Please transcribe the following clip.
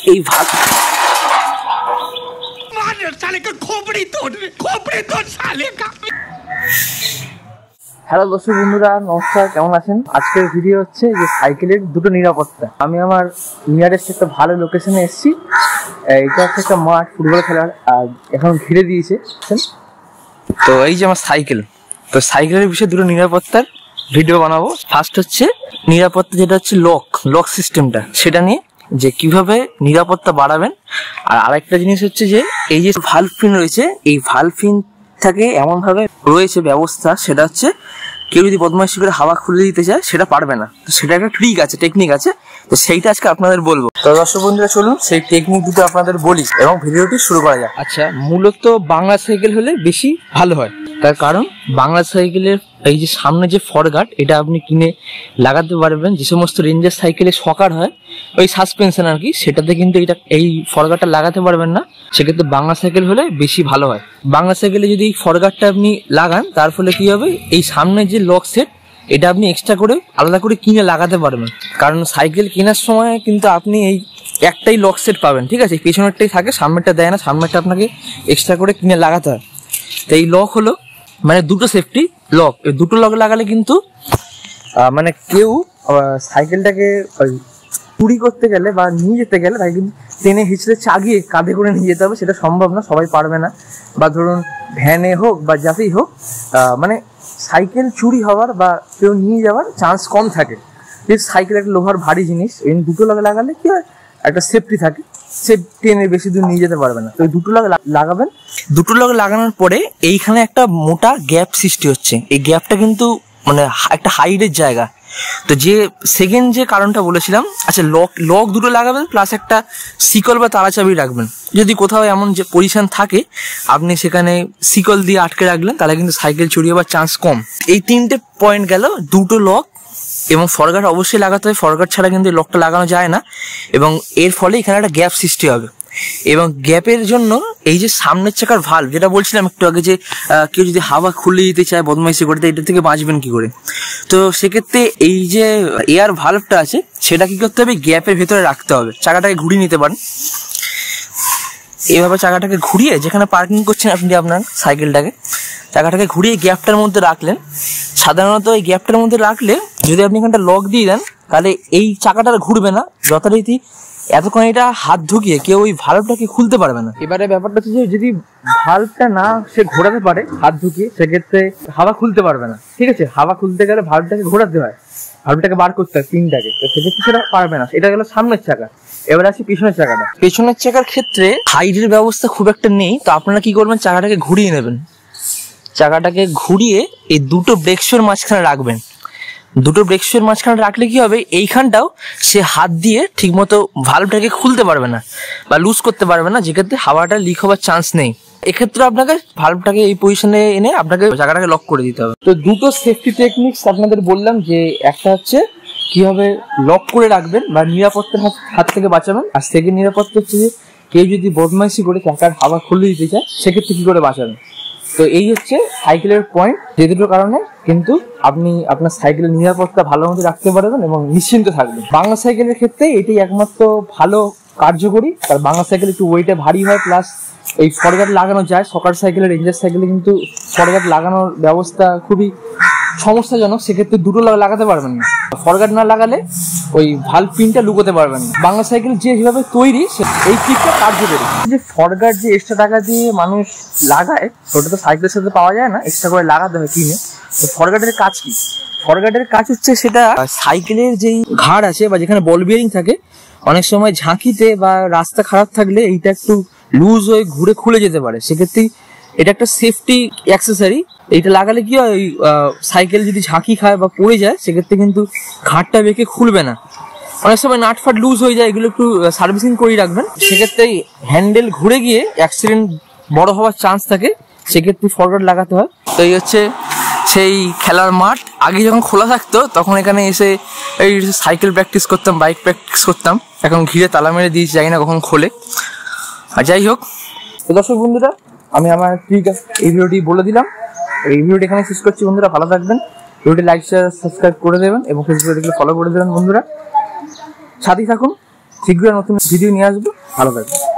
এই ভাগ হ্যালো দর্শক বন্ধুরা, নমস্কার, কেমন আছেন? আজকের ভিডিও হচ্ছে যে সাইকেলের দুটো নিরাপত্তা। আমি আমার নিয়ারেস্ট একটা ভালো লোকেশনে এসেছি। এটা হচ্ছে একটা মাঠ, ফুটবল খেলার, আর এখন ঘিরে দিয়েছে। তো এই যে আমার সাইকেল, তো সাইকেলের বিষয়ে দুটো নিরাপত্তার ভিডিও বানাবো। ফার্স্ট হচ্ছে নিরাপত্তা, যেটা হচ্ছে লক সিস্টেমটা, সেটা নিয়ে যে কিভাবে নিরাপত্তা বাড়াবেন। আর আরেকটা জিনিস হচ্ছে যে এই যে ভালভ পিন রয়েছে, এই ভালভ পিনটাকে এমন ভাবে রয়েছে ব্যবস্থা, সেটা হচ্ছে কেউ যদি বদমাইশি করে হাওয়া খুলে দিতে চায় সেটা পারবে না। তো সেটা একটা ট্রিক আছে, টেকনিক আছে, তো সেইটা আজকে আপনাদের বলবো। তো দর্শক বন্ধুরা চলুন সেই টেকনিক দুটো আপনাদের বলি এবং ভিডিওটি শুরু করা যাক। আচ্ছা, মূলত বাংলা সাইকেল হলে বেশি ভালো হয়, তার কারণ বাংলা সাইকেলের এই যে সামনে যে ফরগার্ড, এটা আপনি কিনে লাগাতে পারবেন। যে সমস্ত রেঞ্জার সাইকেলে সকার হয়, ওই সাসপেনশন আর কি, সেটাতে কিন্তু এটা এই ফরগার্ডটা লাগাতে পারবেন না। সেক্ষেত্রে বাংলা সাইকেল হলে বেশি ভালো হয়। বাংলা সাইকেলে যদি এই ফরগার্ডটা আপনি লাগান, তার ফলে কি হবে, এই সামনে যে লক সেট, এটা আপনি এক্সট্রা করে আলাদা করে কিনে লাগাতে পারবেন। কারণ সাইকেল কেনার সময় কিন্তু আপনি এই একটাই লক সেট পাবেন, ঠিক আছে? পেছনেরটাই থাকে, সামনেরটা দেয় না। সামনেরটা আপনাকে এক্সট্রা করে কিনে লাগাতে হয়। তো এই লক হলো মানে দুটো সেফটি লক। এই দুটো লক লাগালে কিন্তু মানে কেউ সাইকেলটাকে চুরি করতে গেলে বা নিয়ে যেতে গেলে তাকে কিন্তু টেনে হিঁচড়ে চাগিয়ে কাঁধে করে নিয়ে যেতে হবে। সেটা সম্ভব না, সবাই পারবে না। বা ধরুন ভ্যানে হোক বা যাতেই হোক, মানে সাইকেল চুরি হওয়ার বা কেউ নিয়ে যাওয়ার চান্স কম থাকে। যেহেতু সাইকেল একটা লোহার ভারী জিনিস, এই দুটো লক লাগালে কি হয়, একটা সেফটি থাকে, সে টেনে বেশি দূর নিয়ে যেতে পারবে না। তো এই দুটো লক লাগাবেন। দুটো লক লাগানোর পরে এইখানে একটা মোটা গ্যাপ সৃষ্টি হচ্ছে। এই গ্যাপটা কিন্তু মানে একটা হাইটের জায়গা। তো যে সেকেন্ড যে কারণটা বলেছিলাম, আচ্ছা, লক দুটো লাগাবেন, প্লাস একটা শিকল বা তালা চাবি রাখবেন। যদি কোথাও এমন যে পজিশন থাকে, আপনি সেখানে শিকল দিয়ে আটকে রাখলেন, তাহলে কিন্তু সাইকেল চুরি হওয়ার চান্স কম। এই তিনটে পয়েন্ট গেল। দুটো লক এবং ফরগার্ড অবশ্যই লাগাতে হবে, ফরগার্ড ছাড়া কিন্তু লকটা লাগানো যায় না। এবং এর ফলে এখানে একটা গ্যাপ সৃষ্টি হবে। এবং গ্যাপের জন্য এই যে সামনের চাকার ভালভ, যেটা বলছিলাম একটু আগে, যে কেউ যদি হাওয়া খুলে দিতে চায় বদমাইশি করতে, এটা থেকে বাঁচবেন কি করে? তো সেক্ষেত্রে এই যে এয়ার ভালভটা আছে, সেটা কি করতে হবে, গ্যাপের ভেতরে রাখতে হবে। চাকাটাকে ঘুরিয়ে নিতে পারেন, এইভাবে চাকাটাকে ঘুরিয়ে, যেখানে পার্কিং করছেন আপনি আপনার সাইকেলটাকে, চাকাটাকে ঘুরিয়ে গ্যাপটার মধ্যে রাখলেন। সাধারণত এই গ্যাপটার মধ্যে রাখলে যদি আপনি এখানটা লক দিয়ে দেন, তাহলে এই চাকাটা ঘুরবে না যথারীতি। এতক্ষণ এটা হাত ঢুকিয়ে কেউ ওই ভালভটাকে খুলতে পারবে না। এবারে ব্যাপারটা হচ্ছে যে যদি ভালভটা না সে ঘোরাতে পারে হাত ঢুকিয়ে, সেক্ষেত্রে হাওয়া খুলতে পারবে না, ঠিক আছে? হাওয়া খুলতে গেলে ভালভটাকে ঘোরাতে হয়, ভালভটাকে বার করতে হয় পিনটাকে, তো সেক্ষেত্রে সেটা পারবে না। এটা গেল সামনের চাকা। এবার আসি পিছনের চাকাটা। পেছনের চাকার ক্ষেত্রে হাইটের ব্যবস্থা খুব একটা নেই, তো আপনারা কি করবেন, চাকাটাকে ঘুরিয়ে নেবেন। চাকাটাকে ঘুরিয়ে এই দুটো ব্রেকসের মাঝখানে রাখবেন। দুটো ব্রেকসের মাঝখানে রাখলে কি হবে, এইখানটাও সে হাত দিয়ে ঠিকমতো ভালভটাকে খুলতে পারবে না বা লুজ করতে পারবে না, যেক্ষেত্রে হাওয়াটা লিক হওয়ার চান্স নেই। এক্ষেত্রে আপনাকে ভালভটাকে এই পজিশনে এনে আপনাকে জায়গাটাকে লক করে দিতে হবে। তো দুটো সেফটি টেকনিক্স আপনাদের বললাম, যে একটা হচ্ছে কিভাবে লক করে রাখবেন বা নিরাপত্তার হাত থেকে বাঁচাবেন, আর সেকেন্ড নিরাপত্তা হচ্ছে যে কেউ যদি বদমাইশি করে চাকার হাওয়া খুলে দিতে চায়, সেক্ষেত্রে কি করে বাঁচাবেন। তো এই হচ্ছে সাইকেলের পয়েন্ট, যে দুটো কারণে কিন্তু আপনি আপনার সাইকেলের নিরাপত্তা ভালো মতো রাখতে পারবেন এবং নিশ্চিন্ত থাকবেন। বাংলা সাইকেলের ক্ষেত্রে এটাই একমাত্র ভালো কার্যকরী, কারণ বাংলা সাইকেল একটু ওয়েটে ভারী হয়, প্লাস এই ফরগার্ড লাগানো যায়। সকার সাইকেলে, রেঞ্জার সাইকেলে কিন্তু ফরগার্ড লাগানোর ব্যবস্থা খুবই সমস্যাজনক, সেক্ষেত্রে দুটো লাগাতে পারবেন না। ফরগার্ড না লাগালে ওই ভালভ পিনটা লুকোতে পারবেন না। বাংলা সাইকেল যেভাবে তৈরি, এই ট্রিকটা কার্যকরী। যে ফরগার্ড যে এক্সট্রা টাকা দিয়ে মানুষ লাগায়, ওটা তো সাইকেলের সাথে পাওয়া যায় না, এক্সট্রা করে লাগাতে হয় কিনে। তো ফরগার্ডের কাজ কি? ফরগার্ডের কাজ হচ্ছে, সেটা সাইকেলের যেই ঘাড় আছে বা যেখানে বল বিয়ারিং থাকে, অনেক সময় ঝাঁকিতে বা রাস্তা খারাপ থাকলে এইটা একটু লুজ হয়ে ঘুরে খুলে যেতে পারে। সেক্ষেত্রে এটা একটা সেফটি অ্যাক্সেসরি। এইটা লাগালে কি হয়, সাইকেল যদি ঝাঁকি খায় বা পড়ে যায়, সেক্ষেত্রে কিন্তু ঘাটটা বেঁকে খুলবে না। অনেক সময় নাট ফাট লুজ হয়ে যায়, এগুলো একটু সার্ভিসিং করে রাখবেন। সেক্ষেত্রে হ্যান্ডেল ঘুরে গিয়ে অ্যাক্সিডেন্ট বড় হওয়ার চান্স থাকে, সেক্ষেত্রে ফরওয়ার্ড লাগাতে হয়। তো এই হচ্ছে সেই খেলার মাঠ। আগে যখন খোলা থাকতো তখন এখানে এসে এই সাইকেল প্র্যাকটিস করতাম, বাইক প্র্যাকটিস করতাম। এখন ঘিরে তালা মেরে দিয়েছি, জানি না কখন খোলে। আর যাই হোক, তো দর্শক বন্ধুরা, আমি আমার এই ভিডিওটি বলে দিলাম। এই ভিডিওটি এখানে শেষ করছি। বন্ধুরা ভালো থাকবেন, ভিডিওটি লাইক শেয়ার সাবস্ক্রাইব করে দেবেন এবং ফেসবুকে ফলো করে দেবেন। বন্ধুরা সাথেই থাকুন। শীঘ্রই নতুন ভিডিও নিয়ে আসবো। ভালো থাকবেন।